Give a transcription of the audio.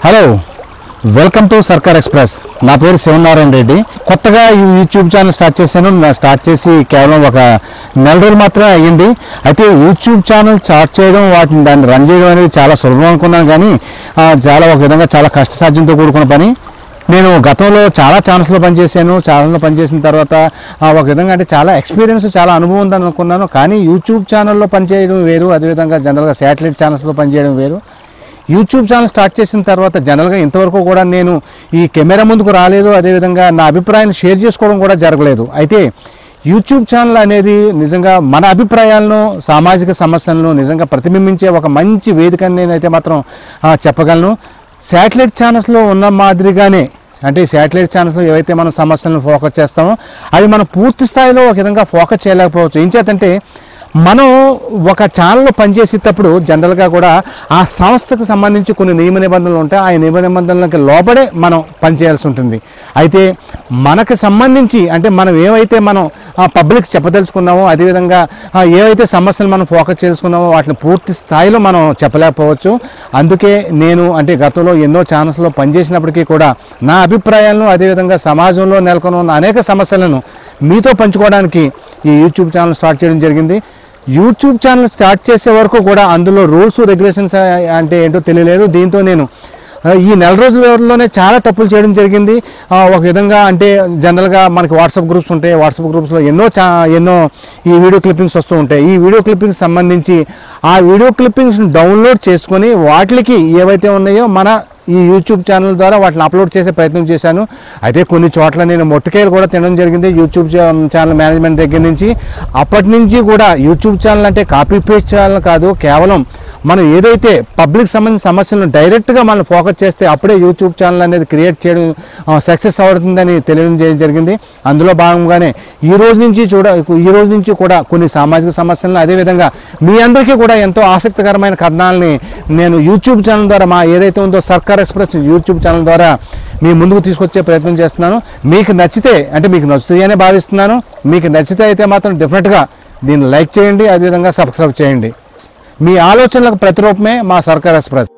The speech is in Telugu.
Hello welcome to Sarkar express. నా పేరు శివనారాయణ రెడ్డి. కొత్తగా ఈ యూట్యూబ్ ఛానల్ స్టార్ట్ చేశాను. స్టార్ట్ చేసి కేవలం ఒక నెల రోజులు మాత్రమే అయ్యింది. అయితే యూట్యూబ్ ఛానల్ స్టార్ట్ చేయడం, దాన్ని రన్ చేయడం అనేది చాలా సులభం అనుకున్నాను, కానీ ఒక విధంగా చాలా కష్టసాధ్యంతో కూడుకున్న పని. నేను గతంలో చాలా ఛానల్స్లో పనిచేశాను. ఛానల్లో పనిచేసిన తర్వాత ఒక విధంగా అంటే చాలా ఎక్స్పీరియన్స్, చాలా అనుభవం ఉందని అనుకున్నాను. కానీ యూట్యూబ్ ఛానల్లో పనిచేయడం వేరు, అదేవిధంగా జనరల్గా శాటిలైట్ ఛానల్స్లో పనిచేయడం వేరు. యూట్యూబ్ ఛానల్ స్టార్ట్ చేసిన తర్వాత జనరల్గా ఇంతవరకు కూడా నేను ఈ కెమెరా ముందుకు రాలేదు, అదేవిధంగా నా అభిప్రాయాన్ని షేర్ చేసుకోవడం కూడా జరగలేదు. అయితే యూట్యూబ్ ఛానల్ అనేది నిజంగా మన అభిప్రాయాలను, సామాజిక సమస్యలను నిజంగా ప్రతిబింబించే ఒక మంచి వేదిక అని నేనైతే మాత్రం చెప్పగలను. శాటిలైట్ ఛానల్స్లో ఉన్న మాదిరిగానే, అంటే శాటిలైట్ ఛానల్స్లో ఏవైతే మనం సమస్యలను ఫోకస్ చేస్తామో అవి మనం పూర్తి స్థాయిలో ఒక విధంగా ఫోకస్ చేయలేకపోవచ్చు. ఏం చేతంటే మనం ఒక ఛానల్లో పనిచేసేటప్పుడు జనరల్గా కూడా ఆ సంస్థకు సంబంధించి కొన్ని నియమ నిబంధనలు ఉంటాయి. ఆ నియమ నిబంధనలకు లోబడే మనం పనిచేయాల్సి ఉంటుంది. అయితే మనకు సంబంధించి అంటే మనం ఏవైతే మనం పబ్లిక్ చెప్పదలుచుకున్నామో, అదేవిధంగా ఏవైతే సమస్యలు మనం ఫోకస్ చేసుకున్నామో వాటిని పూర్తి స్థాయిలో మనం చెప్పలేకపోవచ్చు. అందుకే నేను అంటే గతంలో ఎన్నో ఛానల్స్లో పనిచేసినప్పటికీ కూడా నా అభిప్రాయాలను, అదేవిధంగా సమాజంలో నెలకొని ఉన్న అనేక సమస్యలను మీతో పంచుకోవడానికి ఈ యూట్యూబ్ ఛానల్ స్టార్ట్ చేయడం జరిగింది. యూట్యూబ్ ఛానల్ స్టార్ట్ చేసే వరకు కూడా అందులో రూల్స్, రెగ్యులేషన్స్ అంటే ఏంటో తెలియలేదు. దీంతో నేను ఈ నెల రోజులలోనే చాలా తప్పులు చేయడం జరిగింది. ఒక విధంగా అంటే జనరల్గా మనకి వాట్సాప్ గ్రూప్స్ ఉంటాయి. వాట్సాప్ గ్రూప్స్లో ఎన్నో ఈ వీడియో క్లిప్పింగ్స్ వస్తూ ఉంటాయి. ఈ వీడియో క్లిప్పింగ్స్ సంబంధించి ఆ వీడియో క్లిప్పింగ్స్ని డౌన్లోడ్ చేసుకొని వాటికి ఏవైతే ఉన్నాయో మన ఈ యూట్యూబ్ ఛానల్ ద్వారా వాటిని అప్లోడ్ చేసే ప్రయత్నం చేశాను. అయితే కొన్ని చోట్ల నేను మొట్టికాయలు కూడా తినడం జరిగింది యూట్యూబ్ ఛానల్ మేనేజ్మెంట్ దగ్గర నుంచి. అప్పటి నుంచి కూడా యూట్యూబ్ ఛానల్ అంటే కాపీ పేస్ట్ ఛానల్ కాదు, కేవలం మనం ఏదైతే పబ్లిక్ సంబంధించిన సమస్యలను డైరెక్ట్గా మనం ఫోకస్ చేస్తే అప్పుడే యూట్యూబ్ ఛానల్ అనేది క్రియేట్ చేయడం సక్సెస్ అవుతుందని తెలియజేయడం జరిగింది. అందులో భాగంగానే ఈ రోజు నుంచి కూడా కొన్ని సామాజిక సమస్యలను, అదేవిధంగా మీ అందరికీ కూడా ఎంతో ఆసక్తికరమైన కథనాలని నేను యూట్యూబ్ ఛానల్ ద్వారా ఏదైతే ఉందో సర్కార్ ఎక్స్ప్రెస్ యూట్యూబ్ ఛానల్ ద్వారా మీ ముందుకు తీసుకొచ్చే ప్రయత్నం చేస్తున్నాను. మీకు నచ్చితే, అంటే మీకు నచ్చుతాయనే భావిస్తున్నాను. మీకు నచ్చితే అయితే మాత్రం డెఫినెట్గా దీన్ని లైక్ చేయండి, అదేవిధంగా సబ్స్క్రైబ్ చేయండి. మీ ఆలోచనలకు ప్రతిరూపమే మా సర్కార్ ఎక్స్ప్రెస్.